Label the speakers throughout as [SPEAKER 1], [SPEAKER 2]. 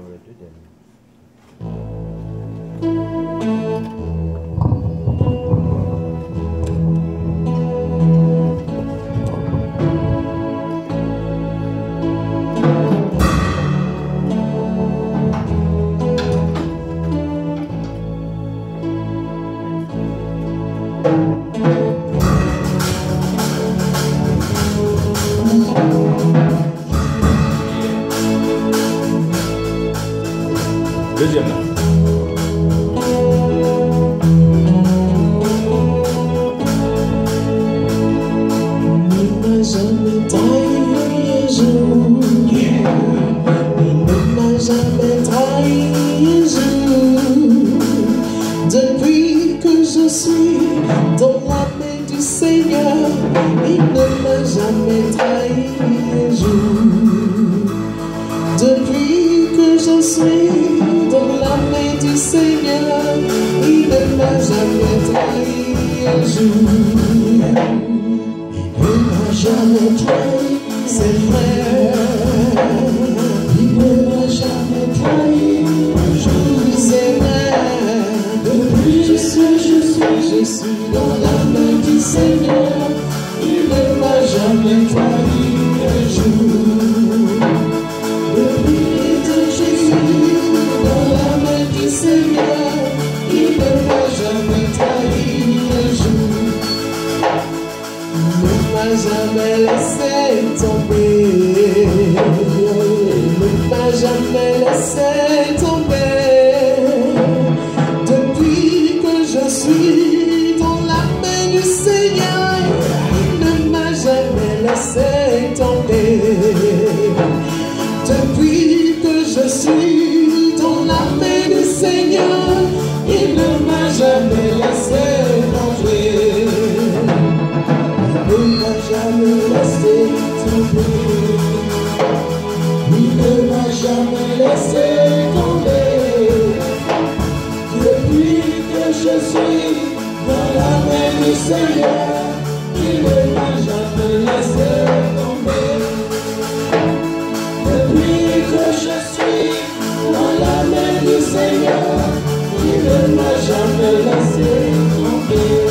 [SPEAKER 1] Deuxième là.
[SPEAKER 2] Depuis que je suis dans la main du Seigneur, il ne m'a jamais trahi un jour. Depuis que je suis dans la main du Seigneur, il ne m'a jamais trahi un jour. Il ne m'a jamais trahi, c'est vrai. Il ne m'a jamais trahi un jour, c'est vrai. Depuis que je suis dans la main du Seigneur, il ne m'a jamais trahi un jour. Depuis que je suis dans la main du Seigneur, il ne m'a jamais trahi un jour. Il ne m'a jamais laissé tomber. Il ne m'a jamais laissé tomber. Depuis que je suis dans la main du Seigneur, il ne m'a jamais laissé tomber. Depuis que je suis dans la main du Seigneur, il ne m'a jamais laissé tomber. Il ne m'a jamais laissé tomber. Il ne m'a jamais laissé tomber. Depuis que je suis dans la main du Seigneur, il ne m'a jamais laissé tomber. Depuis que je suis dans la main du Seigneur, il ne m'a jamais laissé tomber.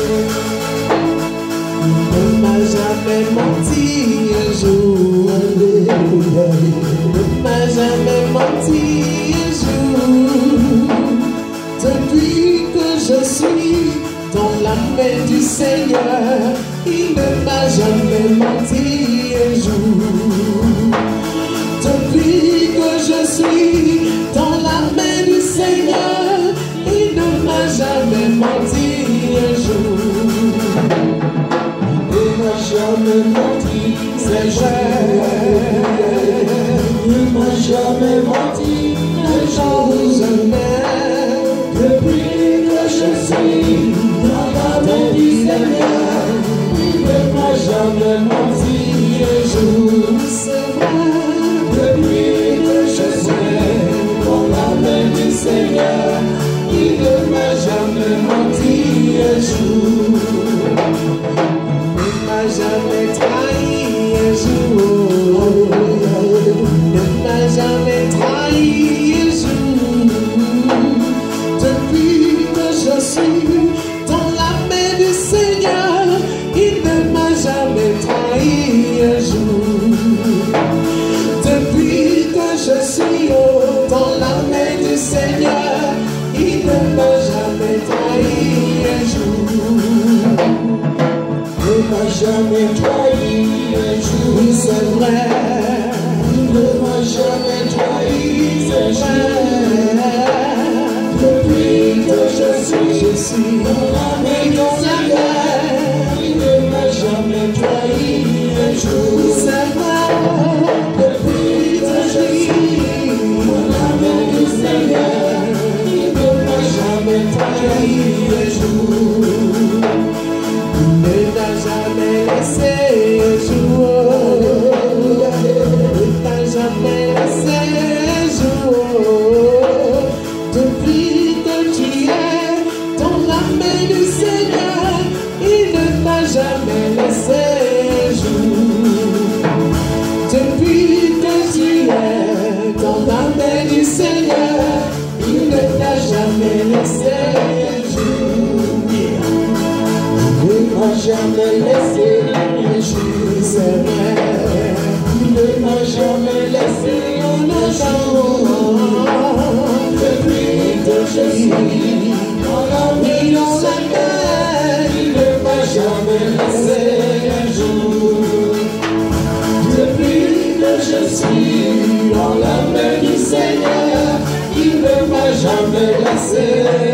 [SPEAKER 2] Il ne m'a jamais menti un jour. Il ne m'a jamais menti un jour. Depuis que je suis dans la main du Seigneur, il ne m'a jamais menti un jour. Depuis que je suis dans la main du Seigneur, il ne m'a jamais menti un jour. Il ne m'a jamais menti, c'est vrai. Il ne m'a jamais menti un jour, jamais. Depuis que je suis dans la main du Seigneur, il ne m'a jamais menti un jour, c'est vrai. Depuis que je suis dans la main du Seigneur, il ne m'a jamais menti un jour. Il ne m'a jamais trahi un jour. Il ne m'a jamais trahi un jour. Depuis que je suis dans la main du Seigneur, il ne m'a jamais trahi un jour. Depuis que je suis dans la main du Seigneur, il ne m'a jamais trahi un jour. Il ne m'a jamais trahi un jour, c'est vrai. Il ne m'a jamais trahi, c'est vrai. Depuis que je suis dans la main du Seigneur, il ne m'a jamais trahi un jour, c'est vrai. Depuis que je suis dans la main du Seigneur, il ne m'a jamais trahi un jour. Il ne m'a jamais laissé un jour. Il ne m'a jamais laissé un jour. Depuis que tu es dans la main du jamais laissé un jour, Seigneur. Il ne m'a jamais laissé en attendant. Depuis que je suis dans la vie, dans la terre, il ne m'a jamais laissé un jour. Depuis que je suis dans la main du Seigneur, il ne m'a jamais laissé.